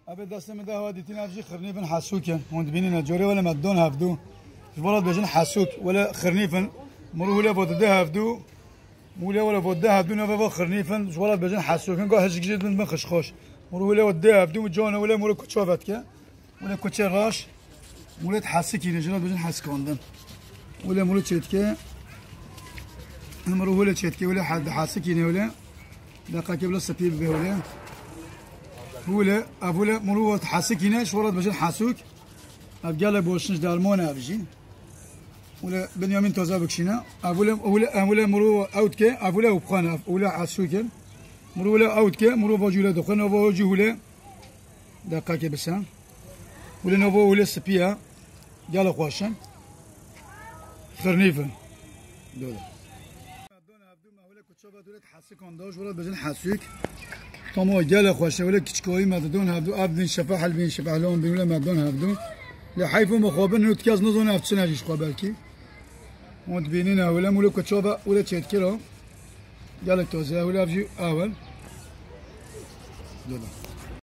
أبي دست من ده هادي تين أفجي خرنيفن حاسوكه وند بيننا جوري ولا مدون هفدو الولد بيجن حاسوك ولا خرنيفن مرو ولا بود ده هفدو ولا بود ده هفدو نبى خرنيفن الولد بيجن حاسوكن قا هج جديد من خشخوش مرو ولا ود ده هفدو جانا ولا مرو كتشافت كه ولا كتشر راش ولا تحسكي نجنا بيجن حاسكوندن ولا مرو تشتكه مرو ولا تشتكه ولا حد حاسكي ولا دقيقة بلا سبيب به ولا ولا أبولا مرو تحسكيناش ورد بجن حاسوك أبجاله بوشنش دارمون أبجي ولا بنيامين توزا بكشينا أبولا مرو أوتكه أبولا وبخانا ولا حاسوكه مرو ولا أوتكه مرو بوجولا دخان وبوجو ولا دقيقة بسان ولا نبو ولا سبيا جاله خواشن خرنيفن دولا ولا كتشوبة دولا تحسكون دوش ورد بجن حاسوك طمو جاله خوشه ولا كشكوي مدون هبدو ابن شفاح البين شفاح لون بين ولا مدون هبدو لحيفو مخابن نوتكاز نزون افتسنا جيش قبلكي وانت بيننا ولا مولو كتشوبه ولا تشتكيرو جاله توزا ولا افجي اول دولا